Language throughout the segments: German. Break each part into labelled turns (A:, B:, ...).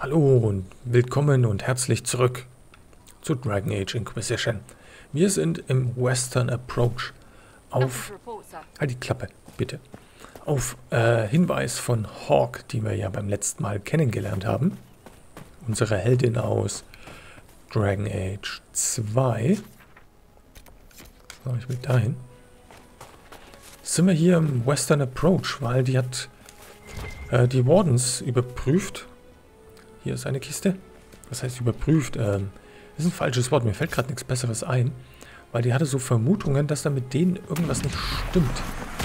A: Hallo und willkommen und herzlich zurück zu Dragon Age Inquisition. Wir sind im Western Approach auf... Halt die Klappe, bitte. Auf Hinweis von Hawke, die wir ja beim letzten Mal kennengelernt haben. Unsere Heldin aus Dragon Age 2. So, ich will dahin. Sind wir hier im Western Approach, weil die hat die Wardens überprüft. Hier ist eine Kiste. Was heißt überprüft? Das ist ein falsches Wort. Mir fällt gerade nichts Besseres ein. Weil die hatte so Vermutungen, dass da mit denen irgendwas nicht stimmt.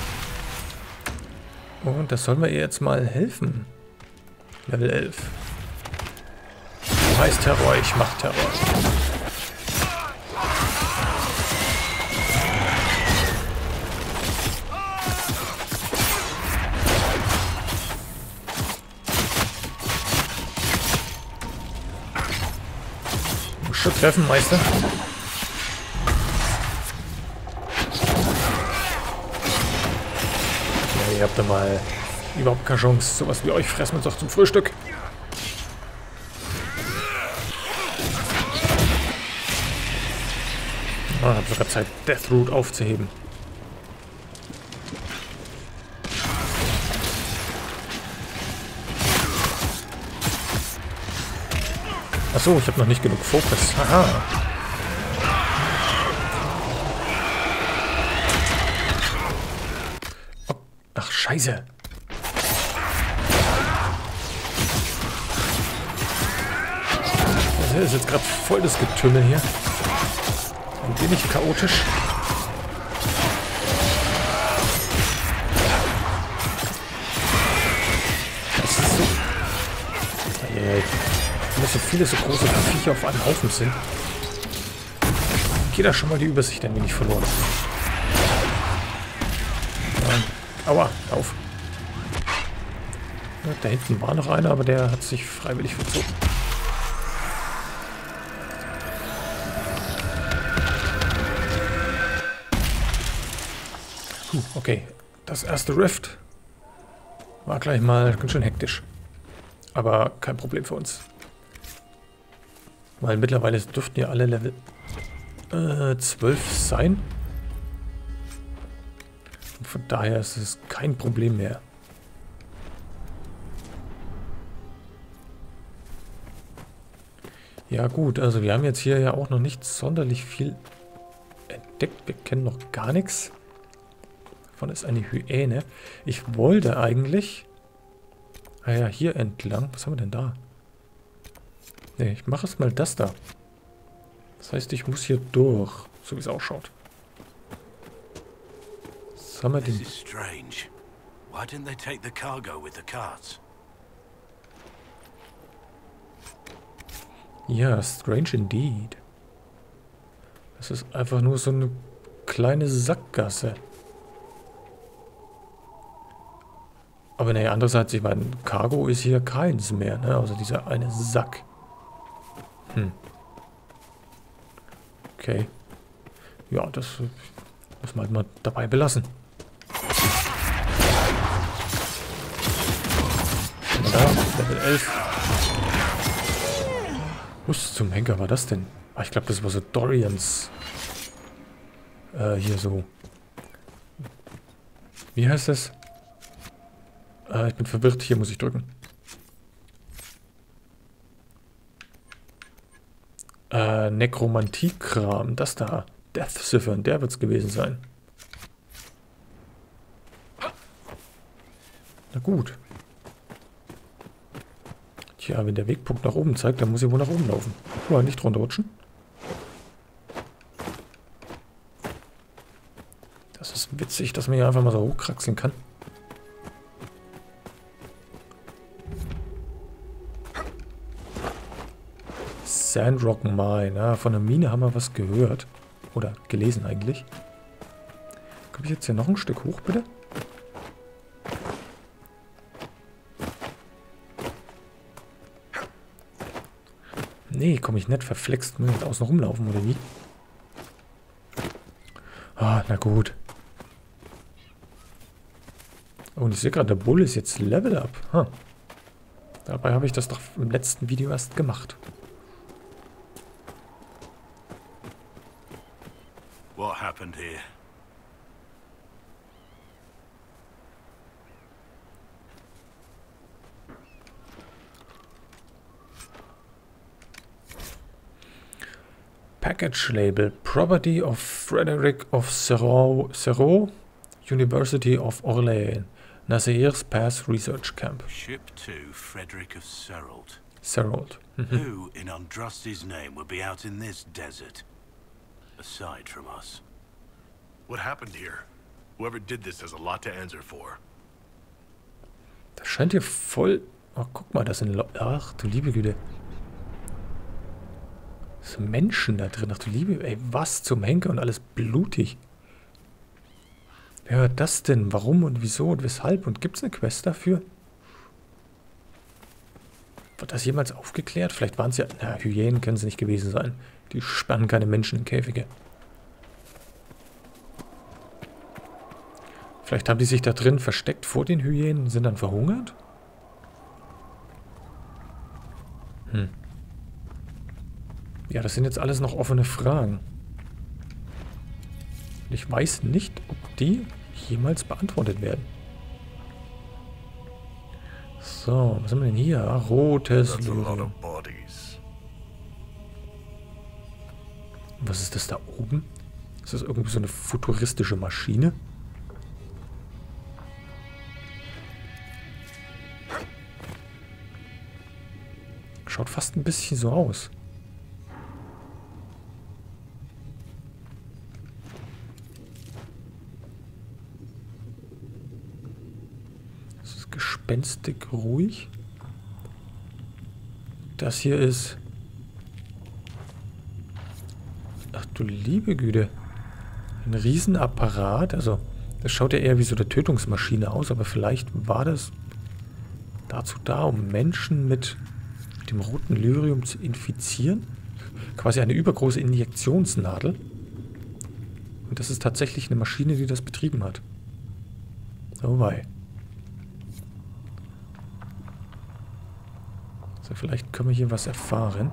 A: Und das sollen wir ihr jetzt mal helfen. Level 11. Du heißt Terror, ich mach Terror. Schon treffen, Meister. Ja, ihr habt da mal überhaupt keine Chance. Sowas wie euch fressen wir uns doch zum Frühstück. Ah, hab sogar Zeit, Deathroot aufzuheben. Achso, ich habe noch nicht genug Fokus. Haha. Oh, ach, scheiße. Das ist jetzt gerade voll das Getümmel hier. Ein wenig chaotisch. Das ist so... Dass so viele so große Viecher auf einem Haufen sind. Geht da schon mal die Übersicht ein wenig verloren. Aua, auf. Ja, da hinten war noch einer, aber der hat sich freiwillig verzogen. Okay, das erste Rift war gleich mal ganz schön hektisch. Aber kein Problem für uns. Weil mittlerweile dürften ja alle Level 12 sein. Und von daher ist es kein Problem mehr. Ja gut, also wir haben jetzt hier ja auch noch nicht sonderlich viel entdeckt. Wir kennen noch gar nichts. Davon ist eine Hyäne. Ich wollte eigentlich... Ah ja, hier entlang. Was haben wir denn da? Ne, ich mache erst mal das da. Das heißt, ich muss hier durch, so wie es ausschaut. Was haben wir denn? Ja, strange indeed. Das ist einfach nur so eine kleine Sackgasse. Aber naja, andererseits, ich meine, Cargo ist hier keins mehr, ne? Also dieser eine Sack. Okay. Ja, das muss man halt mal dabei belassen. Da, Level 11. Was zum Henker war das denn? Ah, ich glaube, das war so Dorians. Hier so. Wie heißt das? Ich bin verwirrt. Hier muss ich drücken. Nekromantie-Kram. Das da. Death Siphon. Der wird es gewesen sein. Na gut. Tja, wenn der Wegpunkt nach oben zeigt, dann muss ich wohl nach oben laufen. Ja, nicht runterrutschen. Das ist witzig, dass man hier einfach mal so hochkraxeln kann. Sandrock Mine. Ah, von der Mine haben wir was gehört. Oder gelesen eigentlich. Komme ich jetzt hier noch ein Stück hoch, bitte? Nee, komme ich nicht verflext. Muss ich jetzt außen rumlaufen, oder wie? Ah, na gut. Und ich sehe gerade, der Bull ist jetzt Level Up. Huh. Dabei habe ich das doch im letzten Video erst gemacht.
B: What happened here?
A: Package label. Property of Frederick of Serrault, University of Orléans. Nazaires Pass Research Camp.
B: Ship 2, Frederick of Serrault.
A: Serrault.
B: Who in Andraste's name would be out in this desert? Aside from us.
C: What happened here? Whoever did this has a lot to answer for.
A: Das scheint hier voll... Oh, guck mal, das sind... Ach, du liebe Güte. Das sind Menschen da drin. Ach, du liebe... Ey, was zum Henker und alles blutig. Wer hört das denn? Warum und wieso und weshalb? Und gibt es eine Quest dafür? Wird das jemals aufgeklärt? Vielleicht waren es ja... Na, Hyänen können es nicht gewesen sein. Die spannen keine Menschen in Käfige. Vielleicht haben die sich da drin versteckt vor den Hyänen und sind dann verhungert? Ja, das sind jetzt alles noch offene Fragen. Und ich weiß nicht, ob die jemals beantwortet werden. So, was haben wir denn hier? Rotes Lyrium. Was ist das da oben? Ist das irgendwie so eine futuristische Maschine? Schaut fast ein bisschen so aus. Das ist gespenstig ruhig. Das hier ist... Ach du liebe Güte. Ein Riesenapparat. Also, das schaut ja eher wie so eine Tötungsmaschine aus, aber vielleicht war das dazu da, um Menschen mit dem roten Lyrium zu infizieren. Quasi eine übergroße Injektionsnadel. Und das ist tatsächlich eine Maschine, die das betrieben hat. Oh wei. So, vielleicht können wir hier was erfahren.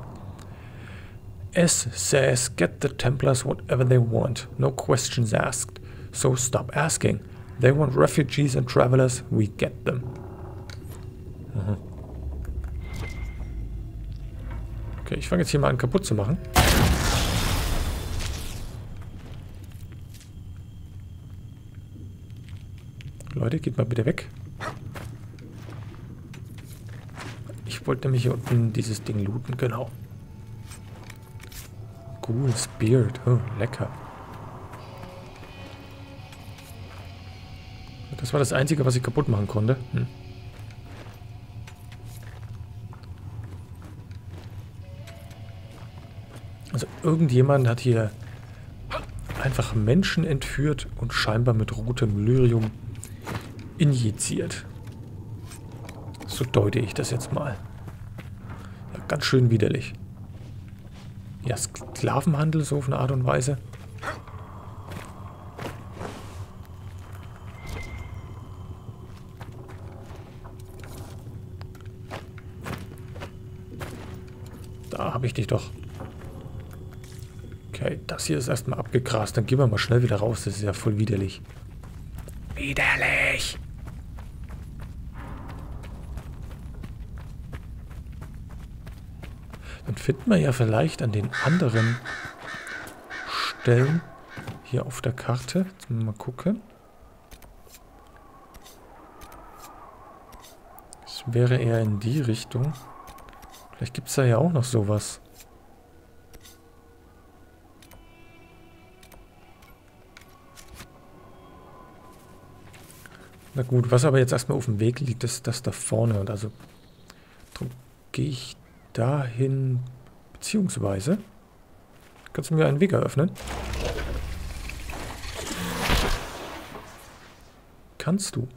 A: S says, get the Templars whatever they want. No questions asked. So stop asking. They want refugees and travelers. We get them. Mhm. Okay, ich fange jetzt hier mal an kaputt zu machen. Leute, geht mal bitte weg. Ich wollte nämlich hier unten dieses Ding looten, genau. Cool, Spirit. Oh, lecker. Das war das Einzige, was ich kaputt machen konnte. Also irgendjemand hat hier einfach Menschen entführt und scheinbar mit rotem Lyrium injiziert. So deute ich das jetzt mal. Ja, ganz schön widerlich. Ja, Sklavenhandel so auf eine Art und Weise. Da habe ich dich doch. Okay, das hier ist erstmal abgegrast. Dann gehen wir mal schnell wieder raus. Das ist ja voll widerlich. Widerlich! Dann finden wir ja vielleicht an den anderen Stellen hier auf der Karte. Jetzt mal gucken. Das wäre eher in die Richtung. Vielleicht gibt es da ja auch noch sowas. Na gut, was aber jetzt erstmal auf dem Weg liegt, ist das da vorne. Und also darum gehe ich dahin, beziehungsweise kannst du mir einen Weg eröffnen? Kannst du?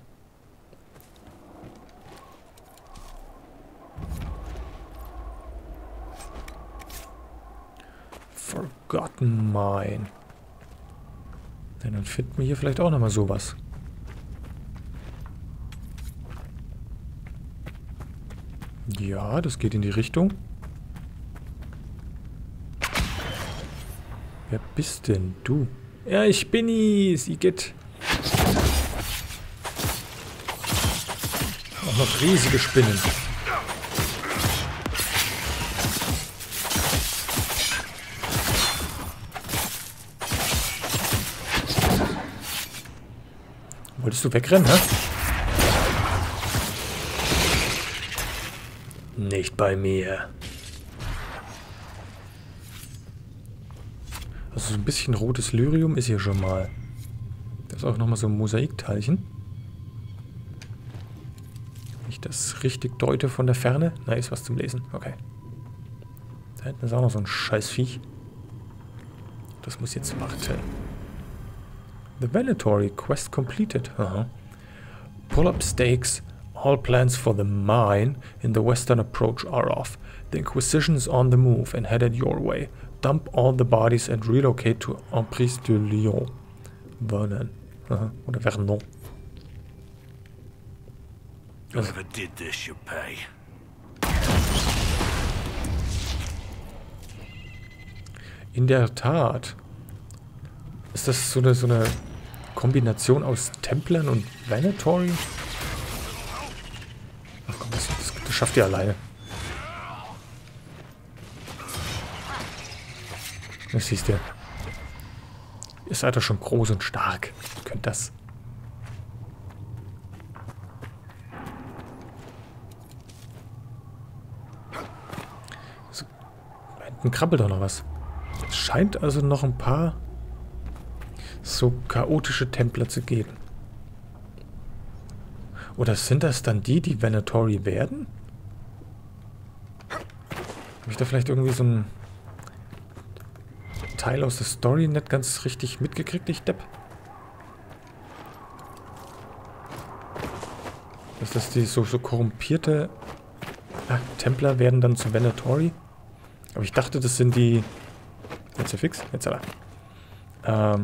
A: Forgotten Mine. Ja, dann finden wir hier vielleicht auch nochmal sowas. Ja, das geht in die Richtung. Wer bist denn du? Ja, ich bin es, Igitt. Auch noch riesige Spinnen. Wolltest du wegrennen, hä? Nicht bei mir. Also so ein bisschen rotes Lyrium ist hier schon mal. Da ist auch nochmal so ein Mosaikteilchen. Wenn ich das richtig deute von der Ferne. Na, ist was zum Lesen. Okay. Da hinten ist auch noch so ein Scheißviech. Das muss jetzt warten. The Venatori quest completed. Pull up stakes. All plans for the mine in the western approach are off. The Inquisition is on the move and headed your way. Dump all the bodies and relocate to Emprise de Lyon. Vernon. Oder Vernon.
B: Whoever did this should pay.
A: In der Tat. Ist das so eine Kombination aus Templern und Venatori? Ach komm, das schafft ihr alleine. Das siehst du. Ihr seid doch schon groß und stark. Ihr könnt das. So, da hinten krabbelt doch noch was. Es scheint also noch ein paar so chaotische Templer zu geben. Oder sind das dann die Venatori werden? Habe ich da vielleicht irgendwie so ein Teil aus der Story nicht ganz richtig mitgekriegt, ich Depp? Dass das die so korrumpierte Templer werden dann zu Venatori? Aber ich dachte, das sind die... Jetzt ist fix? Jetzt hat er.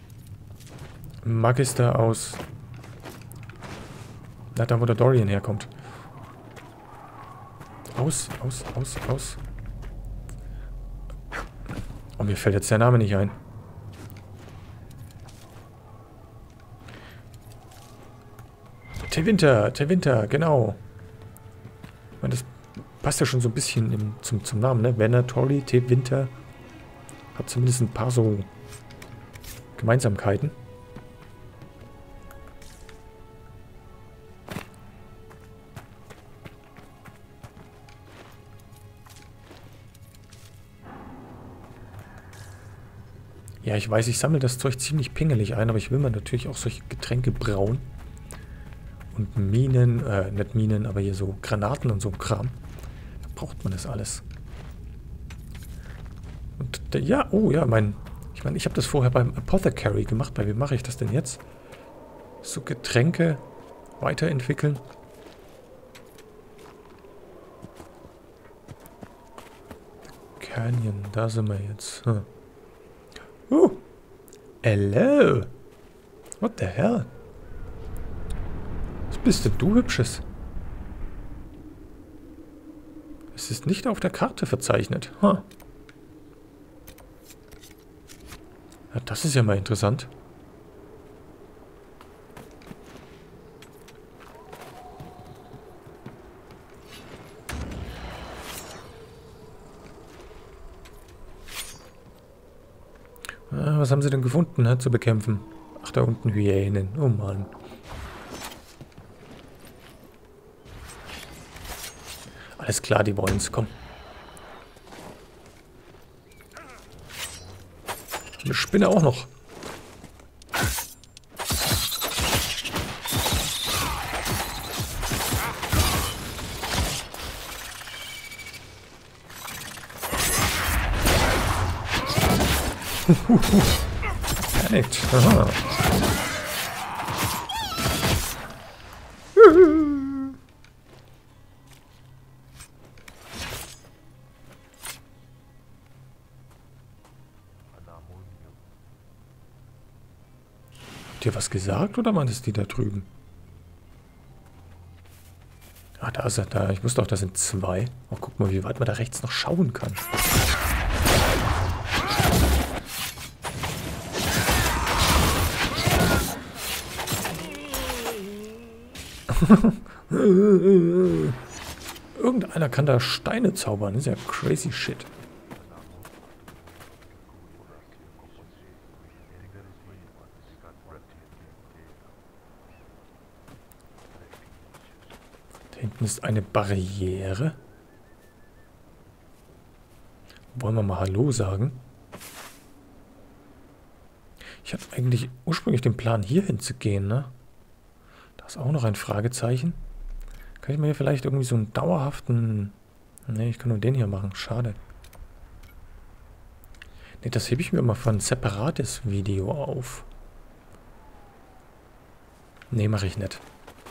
A: Magister aus... Na, da wo der Dorian herkommt. Aus. Oh, mir fällt jetzt der Name nicht ein. Tewinter, genau. Ich meine, das passt ja schon so ein bisschen zum Namen, ne? Venatori, Tewinter. Hat zumindest ein paar so Gemeinsamkeiten. Ja, ich weiß, ich sammle das Zeug ziemlich pingelig ein, aber ich will mir natürlich auch solche Getränke brauen. Und Minen, nicht Minen, aber hier so Granaten und so Kram. Da braucht man das alles. Und ja, oh ja, ich habe das vorher beim Apothecary gemacht. Bei wem mache ich das denn jetzt? So Getränke weiterentwickeln. Canyon, da sind wir jetzt. Hello. What the hell? Was bist denn du, Hübsches? Es ist nicht auf der Karte verzeichnet. Ja, das ist ja mal interessant. Was haben sie denn gefunden, zu bekämpfen? Ach, da unten Hyänen. Oh Mann. Alles klar, die wollen's. Komm. Eine Spinne auch noch. Perfekt. Aha. Habt ihr was gesagt oder meintest die da drüben? Ah, da ist er. Da. Ich wusste auch, da sind 2. Oh, guck mal, wie weit man da rechts noch schauen kann. Irgendeiner kann da Steine zaubern. Das ist ja crazy shit. Da hinten ist eine Barriere. Wollen wir mal Hallo sagen? Ich hatte eigentlich ursprünglich den Plan, hier hinzugehen, ne? Da ist auch noch ein Fragezeichen. Kann ich mir hier vielleicht irgendwie so einen dauerhaften... Ne, ich kann nur den hier machen. Schade. Ne, das hebe ich mir mal für ein separates Video auf. Ne, mache ich nicht.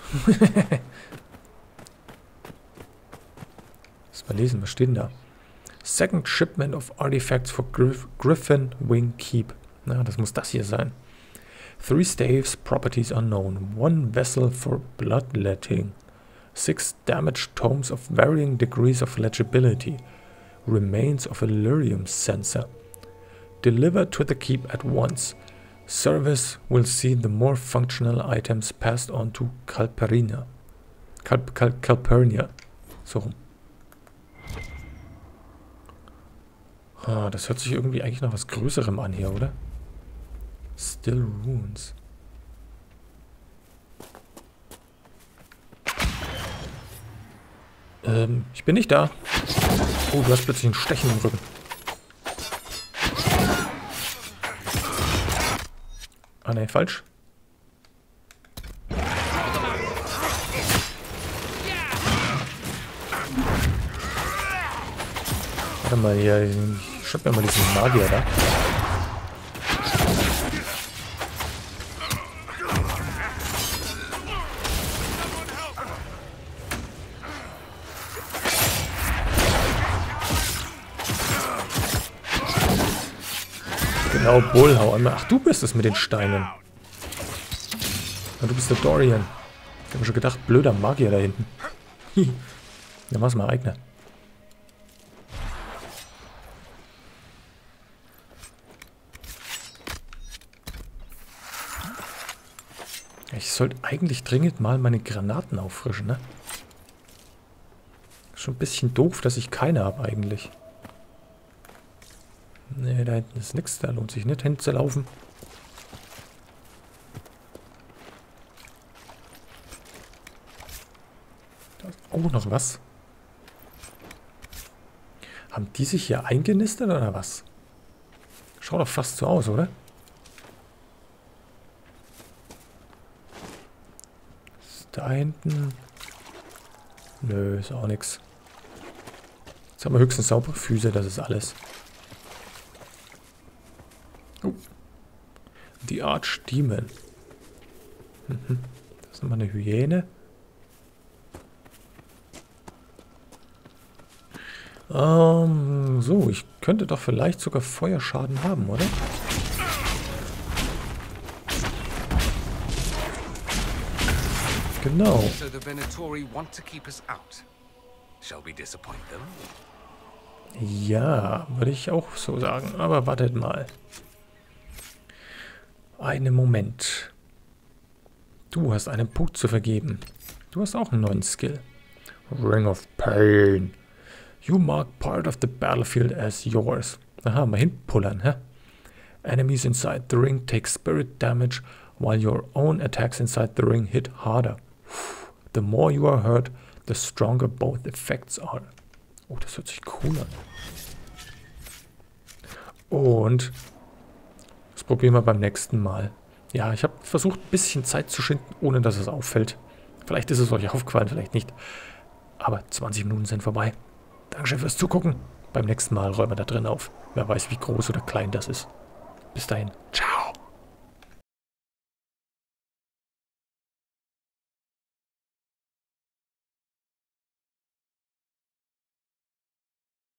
A: Lass mal lesen, was steht denn da? Second shipment of artifacts for Griffin Wing Keep. Na, das muss das hier sein. 3 staves, properties unknown. 1 vessel for bloodletting. 6 damaged tomes of varying degrees of legibility. Remains of a lyrium sensor. Delivered to the keep at once. Service will see the more functional items passed on to Calpurnia. Calpurnia. So rum. Ah, das hört sich irgendwie eigentlich nach was Größerem an hier, oder? Still Runes. Ich bin nicht da. Oh, du hast plötzlich ein Stechen im Rücken. Ah, ne, falsch. Warte mal hier, ich schnapp mir mal diesen Magier da. Genau, Bullhau einmal. Ach, du bist es mit den Steinen. Ja, du bist der Dorian. Ich habe schon gedacht, blöder Magier da hinten. Ja, mach's mal eigener. Ich sollte eigentlich dringend mal meine Granaten auffrischen, ne? Schon ein bisschen doof, dass ich keine habe eigentlich. Ne, da hinten ist nichts, da lohnt sich nicht hinzulaufen. Da ist auch noch was. Haben die sich hier eingenistet oder was? Schaut doch fast so aus, oder? Ist da hinten? Nö, ist auch nichts. Jetzt haben wir höchstens saubere Füße, das ist alles. Oh. Die Archdemon. Das ist nochmal eine Hyäne. So, ich könnte doch vielleicht sogar Feuerschaden haben, oder? Genau.
D: So the Venatori want to keep us out. Shall we disappoint them?
A: Ja, würde ich auch so sagen. Aber wartet mal. Einen Moment. Du hast einen Punkt zu vergeben. Du hast auch einen neuen Skill. Ring of Pain. You mark part of the battlefield as yours. Aha, mal hinpullern, hä? Enemies inside the ring take spirit damage, while your own attacks inside the ring hit harder. The more you are hurt, the stronger both effects are. Oh, das hört sich cool an. Und das probieren wir beim nächsten Mal. Ja, ich habe versucht, ein bisschen Zeit zu schinden, ohne dass es auffällt. Vielleicht ist es euch aufgefallen, vielleicht nicht. Aber 20 Minuten sind vorbei. Dankeschön fürs Zugucken. Beim nächsten Mal räumen wir da drin auf. Wer weiß, wie groß oder klein das ist. Bis dahin. Ciao.